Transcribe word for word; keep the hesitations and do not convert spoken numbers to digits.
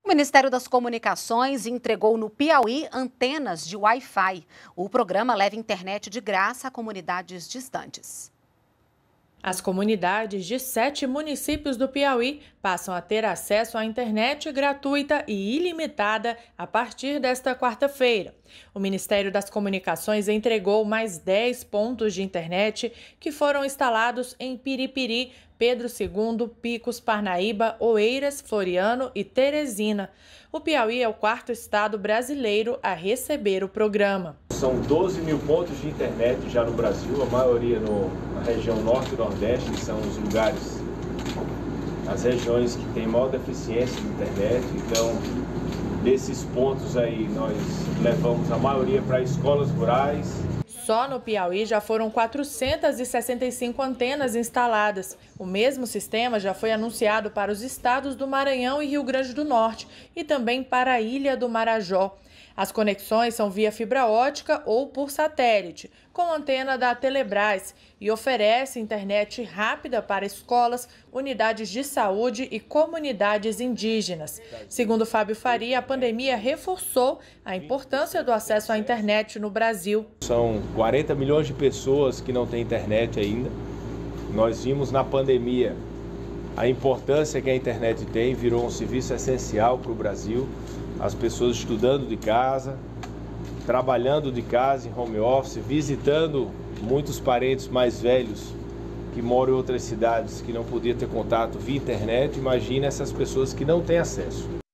O Ministério das Comunicações entregou no Piauí antenas de Wi-Fi. O programa leva internet de graça a comunidades distantes. As comunidades de sete municípios do Piauí passam a ter acesso à internet gratuita e ilimitada a partir desta quarta-feira. O Ministério das Comunicações entregou mais dez pontos de internet que foram instalados em Piripiri, Pedro segundo, Picos, Parnaíba, Oeiras, Floriano e Teresina. O Piauí é o quarto estado brasileiro a receber o programa. São doze mil pontos de internet já no Brasil, a maioria no, na região norte e nordeste, que são os lugares, as regiões que têm maior deficiência de internet. Então, desses pontos aí, nós levamos a maioria para escolas rurais. Só no Piauí já foram quatrocentas e sessenta e cinco antenas instaladas. O mesmo sistema já foi anunciado para os estados do Maranhão e Rio Grande do Norte e também para a Ilha do Marajó. As conexões são via fibra ótica ou por satélite, com antena da Telebrás, e oferece internet rápida para escolas, unidades de saúde e comunidades indígenas. Segundo Fábio Faria, a pandemia reforçou a importância do acesso à internet no Brasil. São quarenta milhões de pessoas que não têm internet ainda. Nós vimos na pandemia a importância que a internet tem, virou um serviço essencial para o Brasil. As pessoas estudando de casa, trabalhando de casa em home office, visitando muitos parentes mais velhos que moram em outras cidades que não podiam ter contato via internet. Imagina essas pessoas que não têm acesso.